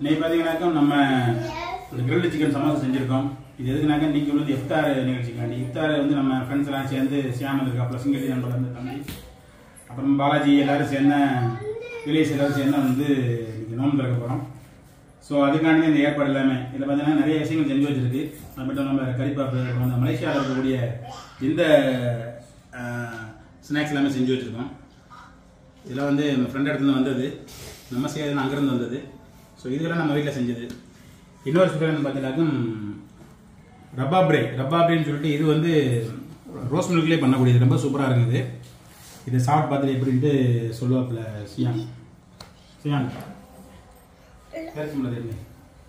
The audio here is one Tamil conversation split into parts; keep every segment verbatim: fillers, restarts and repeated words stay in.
இன்னைக்கு பார்த்தீங்கன்னாக்கா நம்ம கிரில்டு சிக்கன் சமோசா செஞ்சுருக்கோம். இது எதுக்குனாக்கா இன்னைக்கு வந்து இஃப்தார் நிகழ்ச்சிக்காண்டி. இஃப்தார் வந்து நம்ம ஃப்ரெண்ட்ஸ் எல்லாம் சேர்ந்து சியாமல் இருக்கா ப்ளஸ் சிங்கடி நண்பர் வந்து தம்பி அப்புறம் பாலாஜி எல்லாரும் சேர்ந்த வில்லேஜ் எல்லாரும் சேர்ந்து வந்து இன்னைக்கு நோன்பு திறக்க போகிறோம். ஸோ அதுக்காண்டி இந்த ஏற்பாடு எல்லாமே இதில் பார்த்தீங்கன்னா நிறைய விஷயங்கள் செஞ்சு வச்சிருக்கு. அது மட்டும் நம்ம கறிப்பாப்பு வந்து மலேசியாவில் இருக்கக்கூடிய இந்த ஸ்நாக்ஸ் எல்லாமே செஞ்சு வச்சுருக்கோம். இதெல்லாம் வந்து நம்ம ஃப்ரெண்ட் இடத்துல வந்தது, நம்ம செய்யறது அங்கேருந்து வந்தது. ஸோ இதெல்லாம் நம்ம வீட்டில் செஞ்சது. இன்னொரு ஸ்பெஷல் பார்த்தீங்கன்னாக்கும் ரப்பாப்ரே ரப்பாப்ரேன்னு சொல்லிட்டு இது வந்து ரோஸ் மில்க்லேயே பண்ணக்கூடியது, ரொம்ப சூப்பராக இருக்குது. இதை சாப்பிட்டு பார்த்துட்டு எப்படின்ட்டு சொல்லுவாப்புல சியான் சியான் தெரியுமா தெரியுமே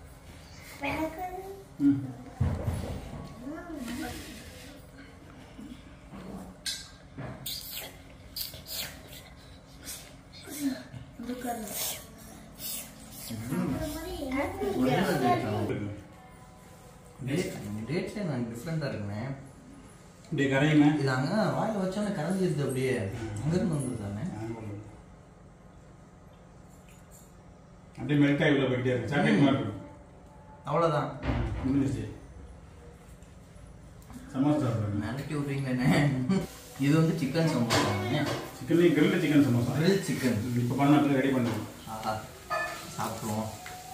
ம் டேட்ஸே நான் டிஃப்ரெண்டாக இருக்குண்ணே. இப்படி கரையுங்க இது அங்கே வாயில் வச்சோன்னே கரைஞ்சிருது, அப்படியே அங்கேருந்து வந்து தானே அப்படியே மெல்ட் ஆகி உள்ள போயிட்டே இருக்கு. சாக்லேட் மாதிரி இருக்கும். அவ்வளோதான் முடிஞ்சிருச்சு. சமோசா சாப்பிடுங்க. மிரட்டி விட்றீங்கண்ணே. இது வந்து சிக்கன் சமோசா, சிக்கன்லேயும் grilled chicken samosa. Grill chicken இப்போ பண்ண ரெடி பண்ணுவோம். ஆஹா சாப்பிடுவோம்.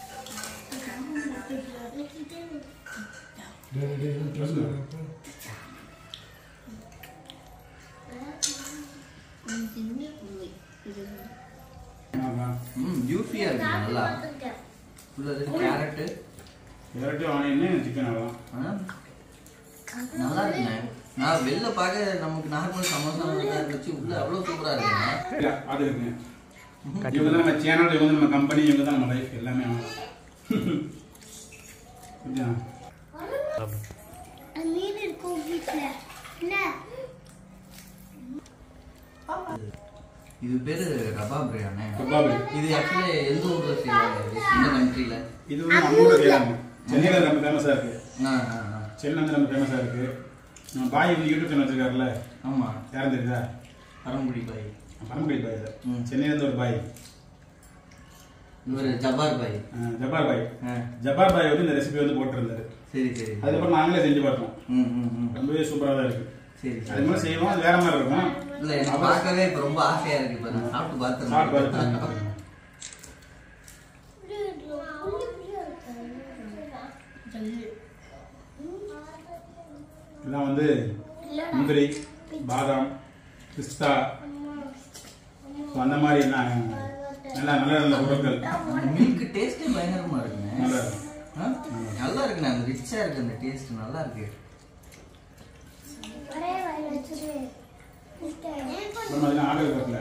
ம் ஜூஸியாக இருக்கு நல்லா. கேரட்டு கேரட்டு ஆனியன் சிக்கன் ஆகலாம் நல்லா இருக்குண்ணே. நான் வெளில பார்க்க நமக்கு நார்மல் சமோசா இருந்துச்சு, உள்ள அவ்வளோ சூப்பராக இருக்குண்ணே. அது இருக்குங்க. இவங்க தான் நம்ம சேனல், இவங்க நம்ம கம்பெனி, இவங்க தான் நம்ம லைஃப் எல்லாமே. இது பேரு ரபாப்ரியானே. இது ஆக்சுவலி எந்த ஊர்ல செய்வாங்க, இந்த கண்ட்ரியில? இது வந்து நம்ம ஊர்ல செய்வாங்க. சென்னையில ரொம்ப ஃபேமஸா இருக்கு. சென்னை வந்து ரொம்ப ஃபேமஸா இருக்கு. நம்ம பாய் வந்து யூடியூப் சேனல் வச்சிருக்காருல்ல. ஆமா, யாரும் தெரியுதா? பரம்புடி பாய். பரம்புடி பாய் இது. சென்னையில இருந்து ஒரு பாய். இவர் ஜபார் பாய். ஜபார் பாய். ஜபார் பாய் வந்து இந்த ரெசிபி வந்து போட்டுருந்தாரு. சரி சரி. அதுக்கப்புறம் நாங்களே செஞ்சு பார்த்தோம். ம் ம் ரொம்பவே சூப்பரா தான் இருக்கு. சரி. அது மாதிரி செய்வோம், அது வேற மாதிரி இருக்கும். இல்ல எனக்கு பார்க்கவே இப்ப ரொம்ப ஆசையா இருக்கு. இப்ப நான் சாப்பிட்டு பார்த்தேன். சாப்பிட்டு பார்த்தேன். இதெல்லாம் வந்து முந்திரி, பாதாம், பிஸ்தா, அந்த மாதிரி நல்லா நல்ல நல்ல பொருட்கள். மில்க் டேஸ்டே பயங்கரமா இருக்குங்க. நல்லா நல்லா இருக்குண்ணே. அந்த ரிச்சா இருக்கு, அந்த டேஸ்ட் நல்லா இருக்கு. ஆளுக்கு பக்கல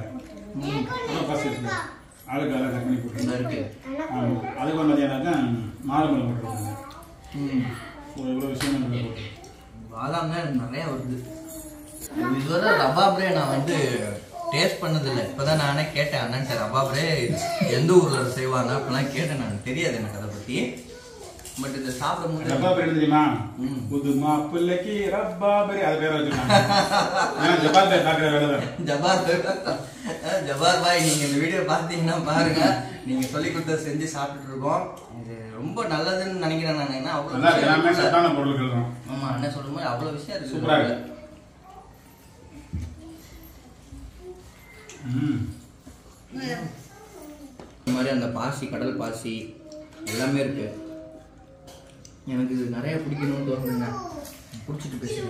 ஆளுக்கு எல்லாம் கட் பண்ணி போட்டு அதுக்கு ஒரு மதியானாக்கா மாதுளம்பழம் போட்டுருக்காங்க. இவ்வளோ விஷயம் போட்டு பாதாம் தான் எனக்கு நிறைய வருது. இதுவரை ரபாப்ரே நான் வந்து டேஸ்ட் பண்ணதில்லை. இப்போதான் நானே கேட்டேன் அண்ணன்ட்ட, ரபாப்ரே எந்த ஊரில் செய்வாங்க அப்படிலாம் கேட்டேன். நான் தெரியாது எனக்கு அதை பற்றி. பட் இதை சாப்பிடும் போது ரப்பாபரி தெரியுமா? புதுமா பிள்ளைக்கு ரப்பாபரி அது பேர் வச்சிருக்காங்க. ஜபார் பாய் பார்க்குற வேலை தான். ஜபார் பாய் ஜபார் பாய் நீங்க இந்த வீடியோ பார்த்தீங்கன்னா பாருங்க. நீங்க சொல்லி கொடுத்த செஞ்சு சாப்பிட்டுட்டு இருக்கோம். இது ரொம்ப நல்லதுன்னு நினைக்கிறேன் நான். ஏன்னா அவ்வளோ சத்தான பொருட்கள் தான். ஆமா, அண்ணன் சொல்ற மாதிரி அவ்வளோ விஷயம் இருக்கு. சூப்பரா இருக்கு. இந்த மாதிரி அந்த பாசி, கடல் பாசி எல்லாமே இருக்கு. எனக்கு இது நிறைய பிடிக்கணும்னு தோணுதுங்க. பிடிச்சிட்டு பேசுறேன்.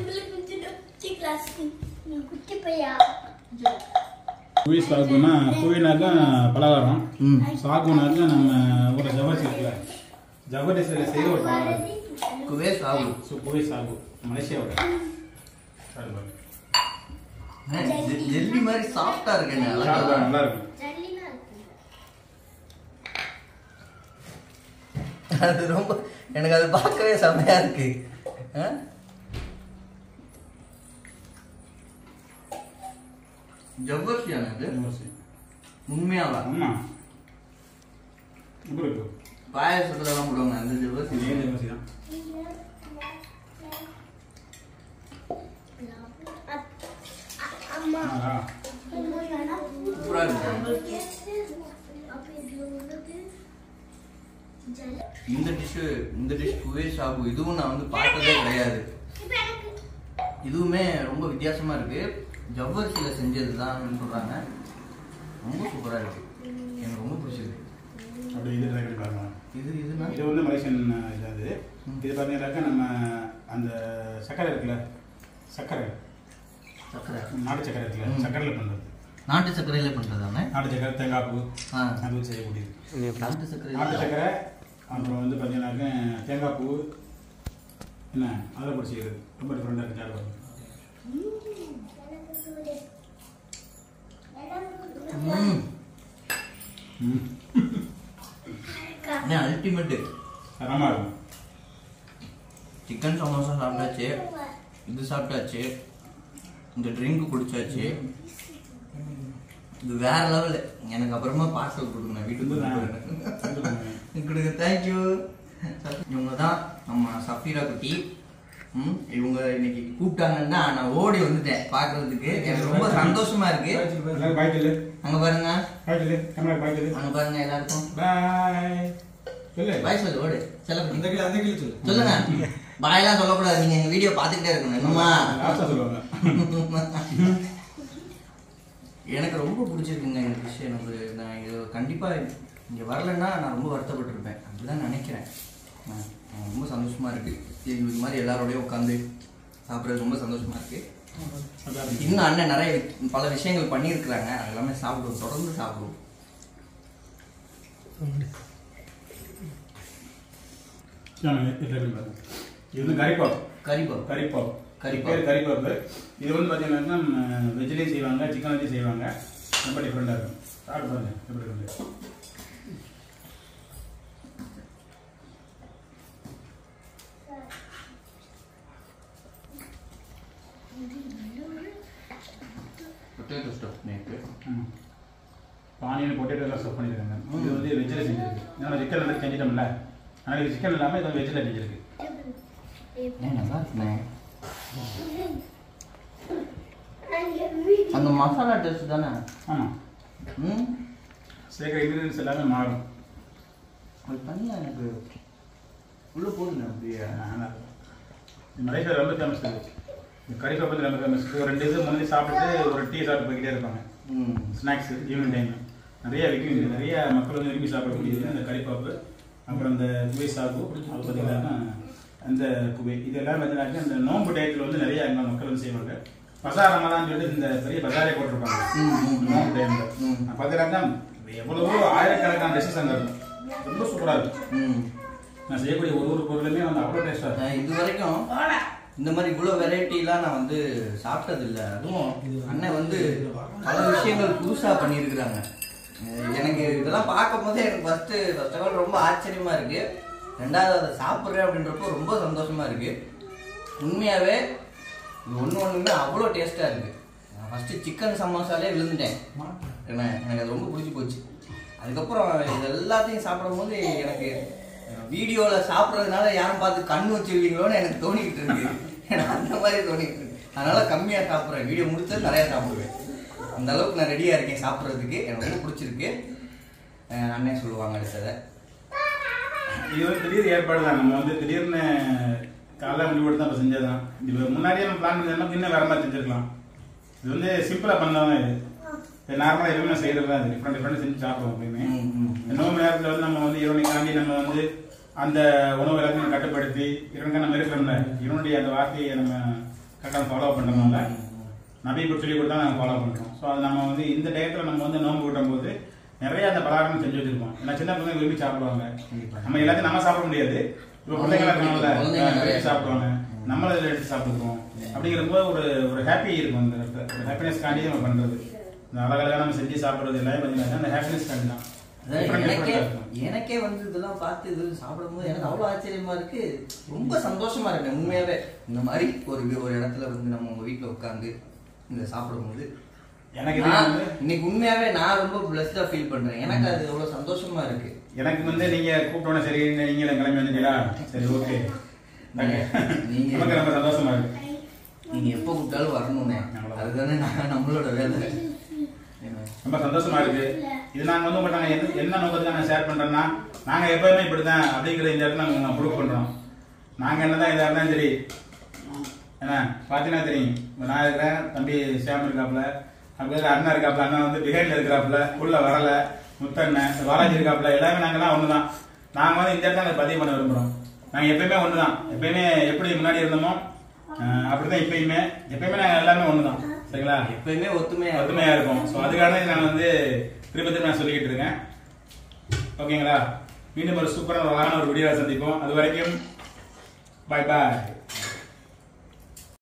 குவி சாகுனா குவினாக்கா பலகாரம், சாகுனாக்கா நம்ம ஒரு ஜவரிசி இருக்குல்ல, ஜவரிசியில் செய்கிற ஒரு பலகாரம். குவே சாகு. ஸோ குவி சாகு மலேசியாவோட ஜெல்லி மாதிரி சாஃப்டா இருக்கு. நல்லா இருக்கும். அது ரொம்ப எனக்கு அது பார்க்கவே செம்மையா இருக்கு. ஜவ்வரிசியான உண்மையாவா? ஆமா, பாயசத்துலாம் போடுவாங்க அந்த ஜவ்வரிசி. ஜவ்வரிசி தான். இந்த டிஷ்ஷு இந்த டிஷ் குவே சாபு இதுவும் நான் வந்து பார்த்ததே கிடையாது. இதுவுமே ரொம்ப வித்தியாசமா இருக்கு. ஜவ்வரிசியில செஞ்சது தான் சொல்றாங்க. ரொம்ப சூப்பரா இருக்கு. எனக்கு ரொம்ப பிடிச்சிருக்கு. அப்படி இது ட்ரை பண்ணி பாருங்க. இது இதுனா இது வந்து மலேசியன் இதாது. இது பார்த்தீங்கன்னாக்கா நம்ம அந்த சக்கரை இருக்குல்ல, சக்கரை சக்கரை நாட்டு சக்கரை இருக்குல்ல, சக்கரையில் பண்ணுறது. நாட்டு சக்கரையில பண்றதானே? நாட்டு சக்கரை, தேங்காய் பூ, அது செய்யக்கூடியது. நாட்டு சக்கரை நாட்டு சக்கரை அப்புறம் வந்து பார்த்தீங்கன்னாக்க தேங்காய் பூ என்ன அதில் போட்டு செய்கிறது. ரொம்ப டிஃப்ரெண்டாக இருக்குது. சாப்பிடுவாங்க. அல்டிமேட் தரமாக இருக்கும். சிக்கன் சமோசா சாப்பிட்டாச்சு, இது சாப்பிட்டாச்சு, இந்த ட்ரிங்க் குடிச்சாச்சு. இது வேற லெவல். எனக்கு அப்புறமா பார்சல் கொடுங்க, வீட்டுக்கு கொடுங்க. தேங்க்யூ. இவங்க தான் நம்ம சஃபீரா குட்டி. ம் இவங்க இன்னைக்கு கூப்பிட்டாங்கன்னா நான் ஓடி வந்துட்டேன் பார்க்கறதுக்கு. எனக்கு ரொம்ப சந்தோஷமா இருக்கு. அங்க பாருங்க, அங்க பாருங்க எல்லாருக்கும் பாய் சொல்லு. ஓடு சொல்லுங்க. பாயெல்லாம் சொல்லக்கூடாது, நீங்க எங்க வீடியோ பார்த்துக்கிட்டே இருக்கணும். என்னமா எனக்கு ரொம்ப பிடிச்சிருக்குங்க இந்த விஷயம். எனக்கு நான் இது கண்டிப்பா இங்க வரலன்னா நான் ரொம்ப வருத்தப்பட்டிருப்பேன். அப்படிதான் நினைக்கிறேன். ரொம்ப சந்தோஷமா இருக்கு. இது மாதிரி எல்லாரோடையும் உட்காந்து சாப்பிட்றது ரொம்ப சந்தோஷமா இருக்கு. இன்னும் அண்ணன் நிறைய பல விஷயங்கள் பண்ணியிருக்கிறாங்க. அது எல்லாமே சாப்பிடுவோம், தொடர்ந்து சாப்பிடுவோம். இது வந்து கறிப்பாப் கறிப்பாப் கறிப்பாப் கறிப்பாப் கறிப்பாப்பு. இது வந்து பார்த்தீங்கன்னா வெஜ்லேயும் செய்வாங்க, சிக்கன்லேயும் செய்வாங்க. ரொம்ப டிஃப்ரெண்டாக இருக்கும். சாப்பிட்டு பாருங்க எப்படி இருக்கு. பொட்டேட்டோ ஸ்டஃப் நேக்கு பானியில் பொட்டேட்டோலாம் ஸ்டஃப் பண்ணியிருக்காங்க. இது வந்து வெஜ்ஜில் செஞ்சுருக்கு. ஏன்னா சிக்கன் வந்து செஞ்சிட்டோம்ல, ஆனால் இது சிக்கன் இல்லாமல் இது வெஜ்ஜில் செஞ்சுருக்கு. நல்லா இருக்குண்ணே. அந்த மசாலா டேஸ்ட் தானே? ஆமாம். ம் சேர்க்குற இன்க்ரீடியன்ஸ் எல்லாமே மாறும். அது தனியாக எனக்கு உள்ளே போடுங்க. அப்படியே மலேசியா ரொம்ப ஃபேமஸ் இருக்குது. இந்த கறி பப்பந்து ரொம்ப ஃபேமஸ். ஒரு ரெண்டு இது முன்னாடி சாப்பிட்டு ஒரு டீ சாப்பிட்டு போய்கிட்டே இருப்பாங்க. ஸ்நாக்ஸ் ஈவினிங் டைமில் நிறைய விற்கும். நிறைய மக்கள் வந்து விரும்பி சாப்பிடக்கூடியது அந்த கறிப்பாப்பு. அப்புறம் இந்த குவை சாப்பு, அது பார்த்தீங்கன்னா அந்த குவை, இதெல்லாம் பார்த்தீங்கன்னாக்கா அந்த நோம்பு டயத்தில் வந்து நிறைய அங்கே மக்கள் வந்து செய்வாங்க. பசார் ரமலான்னு சொல்லிட்டு இந்த பெரிய பசாரே போட்டிருப்பாங்க நோம்பு டைமில். பார்த்தீங்கன்னாக்கா எவ்வளவோ ஆயிரக்கணக்கான டிஷஸ் அங்கே இருக்கும். ரொம்ப சூப்பராக இருக்கும். நான் செய்யக்கூடிய ஒரு ஒரு பொருளுமே வந்து அவ்வளோ டேஸ்டாக இருக்கும். இது வரைக்கும் இந்த மாதிரி இவ்வளோ வெரைட்டிலாம் நான் வந்து சாப்பிட்டதில்லை. அதுவும் அண்ணன் வந்து பல விஷயங்கள் புதுசாக பண்ணியிருக்கிறாங்க. எனக்கு இதெல்லாம் பார்க்கும் போதே எனக்கு ஃபஸ்ட்டு ஃபர்ஸ்ட் ஆஃப் ஆல் ரொம்ப ஆச்சரியமா இருக்கு. ரெண்டாவது அதை சாப்பிட்றேன் அப்படின்றப்போ ரொம்ப சந்தோஷமா இருக்கு. உண்மையாகவே இது ஒன்று ஒன்றுமே அவ்வளோ டேஸ்ட்டாக இருக்கு. நான் ஃபஸ்ட்டு சிக்கன் சமோசாலே விழுந்துட்டேன். என்ன எனக்கு அது ரொம்ப பிடிச்சி போச்சு. அதுக்கப்புறம் இது எல்லாத்தையும் சாப்பிடும் போது எனக்கு வீடியோவில் சாப்பிட்றதுனால யாரும் பார்த்து கண் வச்சிருவீங்களோன்னு எனக்கு தோணிக்கிட்டு இருக்கு. எனக்கு அந்த மாதிரி தோணிக்கிட்டு இருக்கு. அதனால கம்மியாக சாப்பிட்றேன். வீடியோ முடிச்சா நிறையா சாப்பிடுவேன். அந்த அளவுக்கு நான் ரெடியாக இருக்கேன் சாப்பிட்றதுக்கு. எனக்கு ரொம்ப பிடிச்சிருக்கு. அண்ணன் சொல்லுவாங்க அடுத்ததை. இது வந்து திடீர் ஏற்பாடு தான். நம்ம வந்து திடீர்னு காலைல முடிவு தான் இப்போ செஞ்சதான். இது முன்னாடியே நம்ம பிளான் பண்ணி இன்னும் வேற மாதிரி செஞ்சிருக்கலாம். இது வந்து சிம்பிளாக பண்ணதான். இது நார்மலாக எதுவுமே செய்கிறது தான். டிஃப்ரெண்ட் டிஃப்ரெண்ட் செஞ்சு சாப்பிடுவோம் எப்பயுமே. நோம்பு நேரத்தில் வந்து நம்ம வந்து இறைவனைக்காண்டி நம்ம வந்து அந்த உணவு எல்லாத்தையும் கட்டுப்படுத்தி இறைவனுக்கு நம்ம இருக்கிறோம்ல, இவனுடைய அந்த வார்த்தையை நம்ம கரெக்டாக ஃபாலோ பண்ணுறதுனால நபி இப்போ சொல்லி கொடுத்தா நாங்கள் ஃபாலோ பண்ணுறோம். ஸோ அது நம்ம வந்து இந்த டயத்தில் நம்ம வந்து நோம்பு விட்டும் போது நிறைய அந்த பலகாரம் செஞ்சு வச்சிருப்போம். ஏன்னா சின்ன பிள்ளைங்க விரும்பி சாப்பிடுவாங்க. நம்ம எல்லாத்தையும் நம்ம சாப்பிட முடியாது. இப்போ பிள்ளைங்களா இருக்காங்கல்ல, விரும்பி சாப்பிடுவாங்க. நம்மள இதில் எடுத்து சாப்பிடுவோம். அப்படிங்கிறப்போ ஒரு ஒரு ஹாப்பி இருக்கும். அந்த ஒரு ஹாப்பினஸ் காண்டி நம்ம பண்ணுறது. இந்த அழகழகாக நம்ம செஞ்சு சாப்பிட்றது எல்லாமே பார்த்தீங்கன்னா அந்த ஹாப்பினஸ் காண்டி தான். எனக்கே எனக்கே வந்து இதெல்லாம் பார்த்து இது சாப்பிடும் போது எனக்கு அவ்வளோ ஆச்சரியமா இருக்கு. ரொம்ப சந்தோஷமா இருக்கு உண்மையாவே. இந்த மாதிரி ஒரு ஒரு இடத்துல வந்து நம்ம உங்க வீட்டில் உட்காந்து இந்த சாப்பிடும்போது எனக்கு இன்னைக்கு உண்மையாவே நான் ரொம்ப பிளஸ்டா ஃபீல் பண்றேன். எனக்கு அது எவ்வளவு சந்தோஷமா இருக்கு. எனக்கு வந்து நீங்க கூப்பிட்டோன்னே சரி நீங்களே கிளம்பி வந்துட்டீங்களா, சரி ஓகே, நீங்க ரொம்ப சந்தோஷமா இருக்கு. நீங்க எப்போ கூப்பிட்டாலும் வரணும்னே, அதுதானே நம்மளோட வேலை. ரொம்ப சந்தோஷமா இருக்கு. இது நாங்கள் வந்து உங்கள்கிட்ட என்ன என்ன நோக்கத்துக்கு நாங்கள் ஷேர் பண்ணுறோம்னா நாங்கள் எப்போயுமே இப்படி தான் அப்படிங்கிற இந்த இடத்துல நாங்கள் ப்ரூவ் பண்ணுறோம். நாங்கள் என்ன தான் இதாக இருந்தாலும் சரி ஏன்னா பார்த்தீங்கன்னா தெரியும். இப்போ நான் இருக்கிறேன், தம்பி சேம் இருக்காப்புல, அப்படியே அண்ணா இருக்காப்புல, அண்ணா வந்து பிஹைண்டில் இருக்கிறாப்புல, உள்ள வரல, முத்தண்ணன் பாலாஜி இருக்காப்புல, எல்லாமே நாங்கள்லாம் ஒன்று தான். நாங்கள் வந்து இந்த இடத்துல நாங்கள் பதிவு பண்ண விரும்புகிறோம். நாங்கள் எப்பயுமே ஒன்று தான். எப்பயுமே எப்படி முன்னாடி இருந்தோமோ அப்படிதான் இப்பயுமே எப்பயுமே நாங்கள் எல்லாமே ஒன்று தான். சரிங்களா? எப்பயுமே ஒத்துமையா ஒத்துமையா இருக்கும். ஸோ அதுக்காக நான் வந்து திரும்ப திரும்ப நான் சொல்லிக்கிட்டு இருக்கேன். ஓகேங்களா? மீண்டும் ஒரு சூப்பரான ஒரு அழகான ஒரு வீடியோவை சந்திப்போம். அது வரைக்கும் பாய் பாய்.